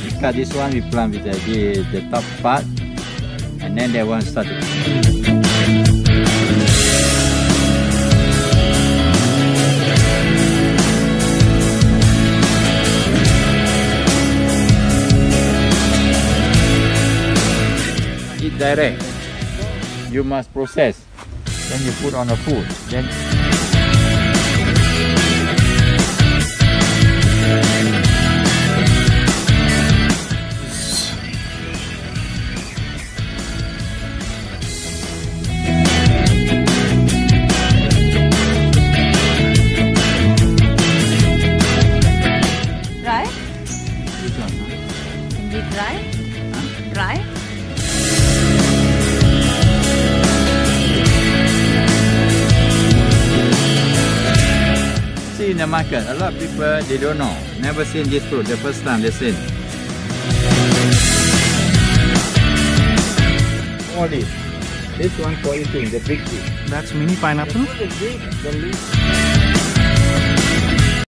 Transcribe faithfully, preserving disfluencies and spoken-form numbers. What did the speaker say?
cut this one, we plant with the, the, the top part, and then that one start to eat direct. You must process. Then you put on the food. Then Dry? this one, huh? Indeed dry? Huh? Dry? See in the market, a lot of people they don't know, never seen this fruit. The first time they seen. All this, this one for eating, the big tree. That's mini pineapple. The big, the leaf.